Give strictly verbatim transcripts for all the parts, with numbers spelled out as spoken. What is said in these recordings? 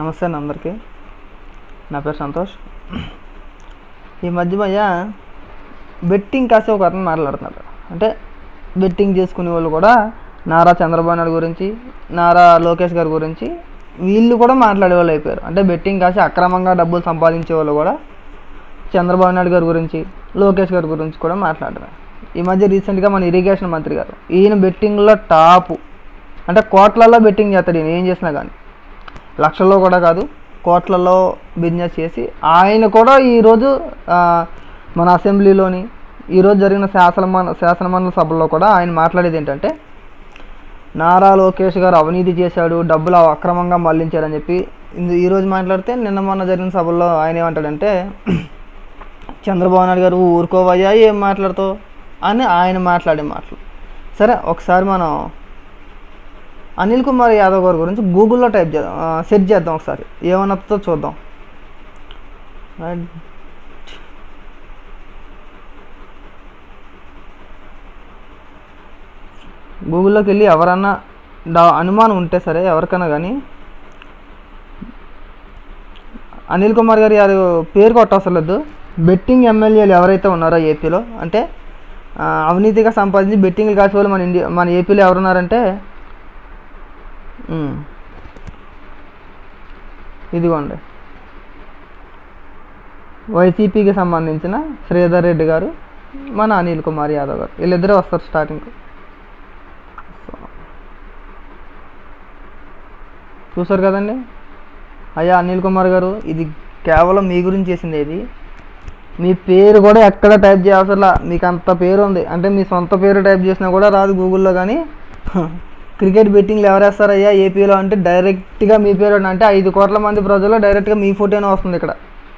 నమస్తే అండి అందరికీ. నా పేరు సంతోష్. ఈ మధ్య మధ్య బెట్టింగ్ కాసే ఒక అతను మాట్లాడుతున్నాడు. అంటే బెట్టింగ్ చేసుకునే వాళ్ళు కూడా నారా చంద్రబాబు నాయుడు గురించి, నారా లోకేష్ గారి గురించి వీళ్ళు కూడా మాట్లాడే వాళ్ళు అయిపోయారు. అంటే బెట్టింగ్ కాసి అక్రమంగా డబ్బులు సంపాదించే వాళ్ళు కూడా చంద్రబాబు నాయుడు గారి గురించి, లోకేష్ గారి గురించి కూడా మాట్లాడారు. ఈ మధ్య రీసెంట్గా మన ఇరిగేషన్ మంత్రి గారు, ఈయన బెట్టింగ్లో టాపు. అంటే కోట్లలో బెట్టింగ్ చేస్తాడు ఈయన, ఏం చేసినా కానీ లక్షల్లో కూడా కాదు, కోట్లలో బిజినెస్ చేసి ఆయన కూడా ఈరోజు మన అసెంబ్లీలోని ఈరోజు జరిగిన శాసనమండ శాసనమండలి సభల్లో కూడా ఆయన మాట్లాడేది ఏంటంటే, నారా లోకేష్ గారు అవినీతి చేశాడు, డబ్బులు అక్రమంగా మళ్లించారని చెప్పి ఈరోజు మాట్లాడితే, నిన్న మొన్న జరిగిన సభల్లో ఆయన ఏమంటాడంటే, చంద్రబాబు నాయుడు గారు ఊరుకోవయ్యా ఏం మాట్లాడుతావు అని ఆయన మాట్లాడే మాటలు. సరే, ఒకసారి మనం అనిల్ కుమార్ యాదవ్ గారి గురించి గూగుల్లో టైప్ చేద్దాం, సెర్చ్ చేద్దాం, ఒకసారి ఏమన్నతో చూద్దాం. గూగుల్లోకి వెళ్ళి ఎవరన్నా డా అనుమానం ఉంటే సరే ఎవరికైనా కానీ అనిల్ కుమార్ గారి యాదవ్ పేరు కొట్టవసరం లేదు. బెట్టింగ్ ఎమ్మెల్యేలు ఎవరైతే ఉన్నారో ఏపీలో, అంటే అవినీతిగా సంపాదించి బెట్టింగ్లు కాసే వాళ్ళు మన ఇండియా మన ఏపీలో ఎవరున్నారంటే, ఇదిగోండి వైసీపీకి సంబంధించిన శ్రీధర్ రెడ్డి గారు, మన అనిల్ కుమార్ యాదవ్ గారు, వీళ్ళిద్దరే వస్తారు స్టార్టింగ్. చూసారు కదండి. అయ్యా అనిల్ కుమార్ గారు, ఇది కేవలం మీ గురించి చేసింది. ఇది మీ పేరు కూడా ఎక్కడ టైప్ చేయవసరలా, మీకు అంత పేరు ఉంది. అంటే మీ సొంత పేరు టైప్ చేసినా కూడా రాదు గూగుల్లో. కానీ క్రికెట్ బెట్టింగ్లు ఎవరేస్తారయ్యా ఏపీలో అంటే డైరెక్ట్గా మీ పేరు, అంటే ఐదు కోట్ల మంది ప్రజలు డైరెక్ట్గా మీ ఫోటోనే వస్తుంది ఇక్కడ.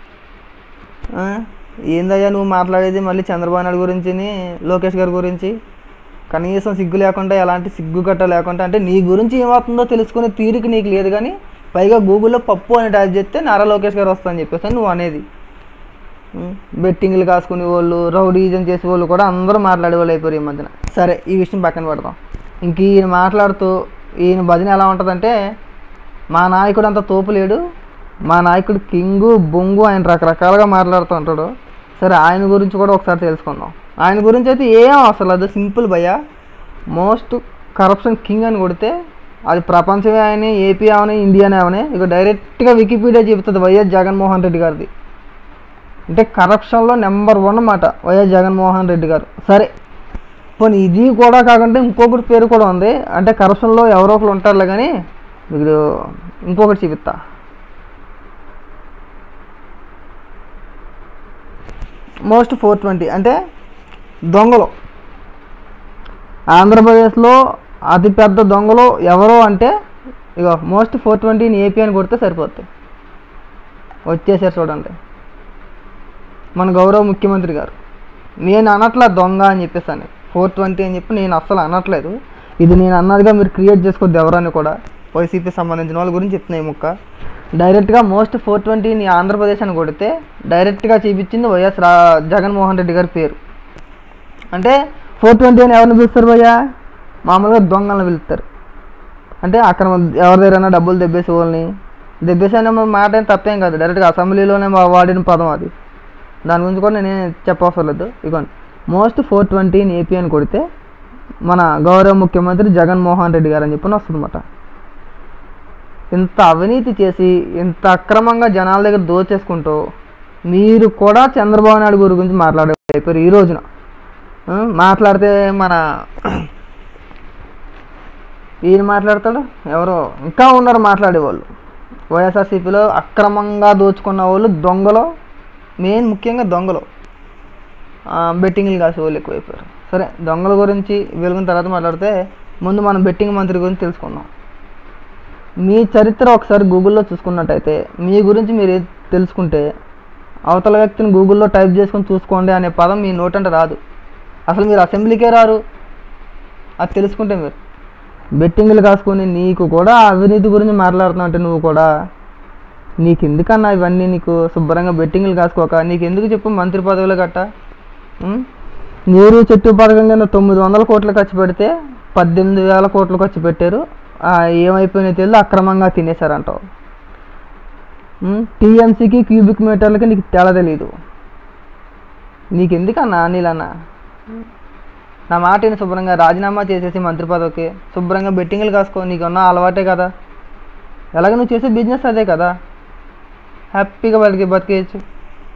ఏందయ్యా నువ్వు మాట్లాడేది మళ్ళీ చంద్రబాబు నాయుడు గురించి, లోకేష్ గారి గురించి? కనీసం సిగ్గు లేకుండా, ఎలాంటి సిగ్గు గట్ట లేకుండా, అంటే నీ గురించి ఏమవుతుందో తెలుసుకునే తీరిక నీకు లేదు. కానీ పైగా గూగుల్లో పప్పు అని టైప్ చేస్తే నారా లోకేష్ గారు వస్తాయని చెప్పేసి నువ్వు అనేది. బెట్టింగ్లు కాసుకునే వాళ్ళు, రౌడీజం చేసే వాళ్ళు కూడా అందరూ మాట్లాడే వాళ్ళు అయిపోయారు ఈ మధ్యన. సరే, ఈ విషయం పక్కన పెడదాం. ఇంక ఈయన మాట్లాడుతూ ఈయన భజన ఎలా ఉంటుందంటే, మా నాయకుడు అంత తోపు లేడు, మా నాయకుడు కింగు బొంగు, ఆయన రకరకాలుగా మాట్లాడుతూ ఉంటాడు. సరే, ఆయన గురించి కూడా ఒకసారి తెలుసుకుందాం. ఆయన గురించి అయితే ఏం అవసరం లేదు, సింపుల్ భయ్య. మోస్ట్ కరప్షన్ కింగ్ అని కొడితే అది ప్రపంచమే ఆయన, ఏపీ అవని, ఇండియానే అవని, ఇక డైరెక్ట్గా వికీపీడియా చెబుతుంది వైఎస్ జగన్మోహన్ రెడ్డి గారిది. అంటే కరప్షన్లో నెంబర్ వన్ అన్నమాట వైఎస్ జగన్మోహన్ రెడ్డి గారు. సరే, పోనీ ఇది కూడా కాకుండా ఇంకొకటి పేరు కూడా ఉంది. అంటే కరప్షన్లో ఎవరో ఒకరు ఉంటారులే, కానీ మీకు ఇంకొకటి చూపిస్తా. మోస్ట్ ఫోర్ ట్వంటీ అంటే దొంగలు. ఆంధ్రప్రదేశ్లో అతిపెద్ద దొంగలు ఎవరో అంటే ఇక మోస్ట్ ఫోర్ ట్వంటీని ఏపీ అని కొడితే సరిపోతుంది, వచ్చేసారు చూడండి మన గౌరవ ముఖ్యమంత్రి గారు. నేను అనట్లా దొంగ అని చెప్పేసాను, ఫోర్ ట్వంటీ అని చెప్పి నేను అస్సలు అనట్లేదు. ఇది నేను అన్నదిగా మీరు క్రియేట్ చేసుకోవద్దు ఎవరని కూడా. వైసీపీ సంబంధించిన వాళ్ళ గురించి చెప్తున్నాయి ముక్క. డైరెక్ట్గా మోస్ట్ ఫోర్ ట్వంటీని ఆంధ్రప్రదేశ్ అని కొడితే డైరెక్ట్గా చూపించింది వైఎస్ రా జగన్మోహన్ రెడ్డి గారి పేరు. అంటే ఫోర్ ట్వంటీ అని ఎవరిని పిలుస్తారు భయ్యా? మామూలుగా దొంగలను పిలుస్తారు. అంటే అక్కడ ఎవరి దగ్గరైనా డబ్బులు దెబ్బేసే వాళ్ళని, దెబ్బేసే మాట ఏం తప్పేం కాదు, డైరెక్ట్గా అసెంబ్లీలోనే వాడిన పదం అది. దాని గురించి కూడా నేనే చెప్పవసరం లేదు. ఇదిగోండి, మోస్ట్ ఫోర్ ట్వంటీని ఏపీ అని కొడితే మన గౌరవ ముఖ్యమంత్రి జగన్మోహన్ రెడ్డి గారు అని చెప్పి వస్తుంది అన్నమాట. ఇంత అవినీతి చేసి, ఇంత అక్రమంగా జనాల దగ్గర దోచేసుకుంటూ మీరు కూడా చంద్రబాబు నాయుడు గారి గురించి మాట్లాడే అయిపోయారు ఈ రోజున. మాట్లాడితే మన ఈయన మాట్లాడతాడు, ఎవరో ఇంకా ఉన్నారు మాట్లాడేవాళ్ళు. వైఎస్ఆర్సీపీలో అక్రమంగా దోచుకున్న వాళ్ళు దొంగలు, మెయిన్ ముఖ్యంగా దొంగలు, బెట్టింగ్లు కాసే వాళ్ళు ఎక్కువైపోయారు. సరే, దొంగల గురించి వెలుగున తర్వాత మాట్లాడితే ముందు మనం బెట్టింగ్ మంత్రి గురించి తెలుసుకుందాం. మీ చరిత్ర ఒకసారి గూగుల్లో చూసుకున్నట్టయితే, మీ గురించి మీరు తెలుసుకుంటే, అవతల వ్యక్తిని గూగుల్లో టైప్ చేసుకొని చూసుకోండి అనే పదం మీ నోటంటే రాదు. అసలు మీరు అసెంబ్లీకే రారు అది తెలుసుకుంటే. మీరు బెట్టింగ్లు కాసుకొని నీకు కూడా అవినీతి గురించి మాట్లాడుతున్నావు అంటే నువ్వు కూడా, నీకు ఎందుకన్నా ఇవన్నీ? నీకు శుభ్రంగా బెట్టింగ్లు కాసుకోక నీకు ఎందుకు చెప్పు మంత్రి పదవులు గట్ట? నీరు చెట్టు పథకం కింద తొమ్మిది వందల కోట్లు ఖర్చు పెడితే పద్దెనిమిది వేల కోట్లు ఖర్చు పెట్టారు. ఏమైపోయినా తెలియదు, అక్రమంగా తినేశారంటావు. టీఎంసీకి క్యూబిక్ మీటర్లకి నీకు తేడా తెలియదు. నీకు ఎందుకన్నా నీలన్నా? నా మాటని శుభ్రంగా రాజీనామా చేసేసి మంత్రి పదవికి శుభ్రంగా బెట్టింగ్లు కాసుకో. నీకున్న అలవాటే కదా, ఎలాగ నువ్వు చేసే బిజినెస్ అదే కదా, హ్యాపీగా వాళ్ళకి బతికేయచ్చు.